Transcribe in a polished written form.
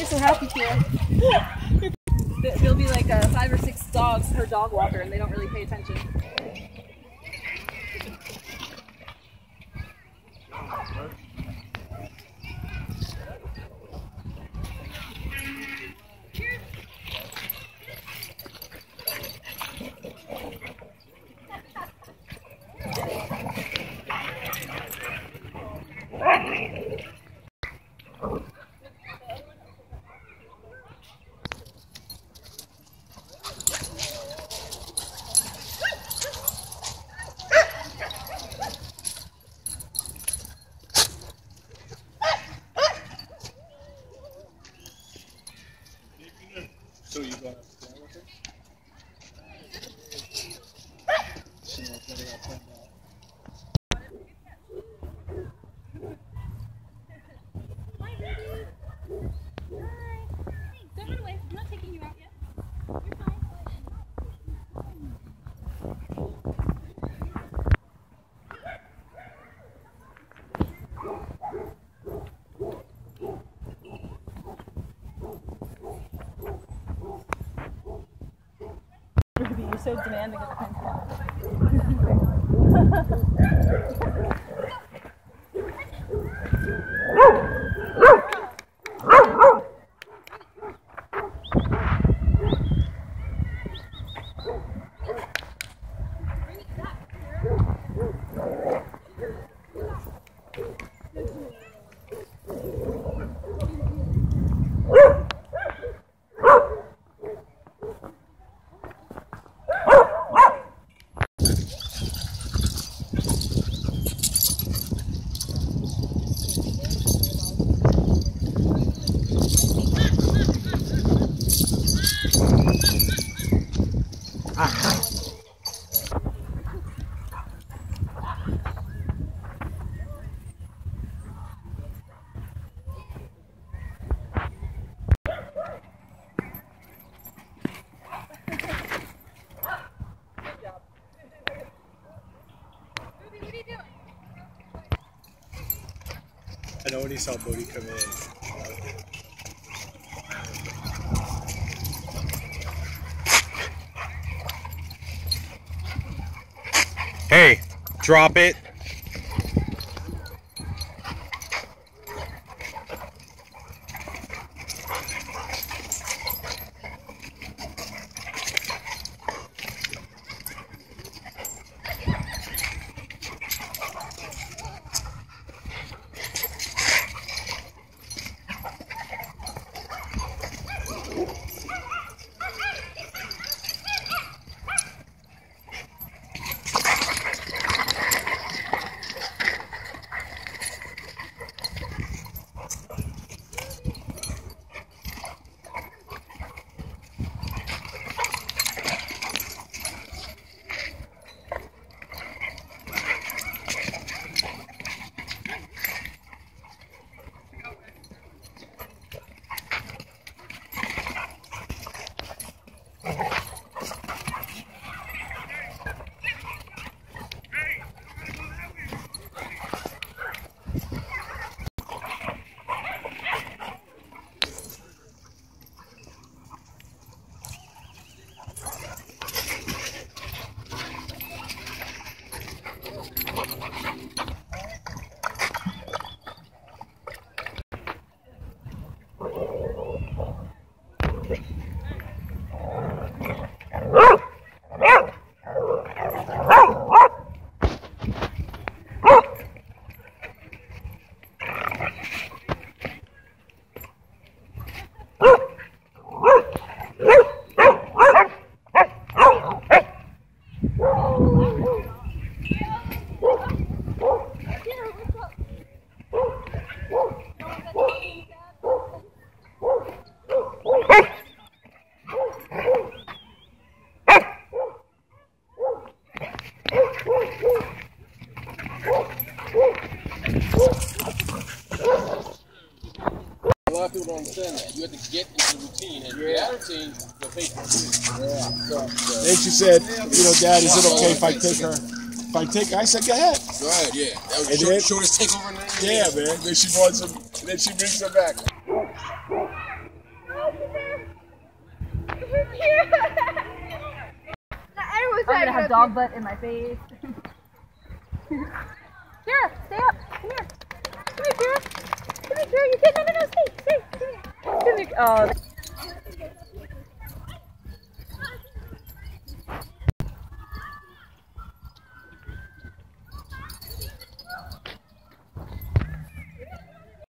so happy to her. There'll be like 5 or 6 dogs per dog walker, and they don't really pay attention. So you go upstairs with her? She knows that I got $10. Hi, baby. Hi. Hey, don't run away. I'm not taking you out yet. You're fine. You're so demanding of attention. I know when he saw Bodie come in. Hey, drop it. A lot of people don't understand that. You have to get into the routine, and that routine, you'll pay for it. Yeah. Then she said, you know, Dad, is it okay if I take her? If I take her, I said, go ahead. Go ahead, yeah. That was the shortest takeover in the Yeah, man. Then she wants him, and then she brings him back. gonna have dog butt in my face. Kira, stay up. Come here. Come here, Kira. Come here, Kira. You can't. No, stay. Come here. Come here. Oh.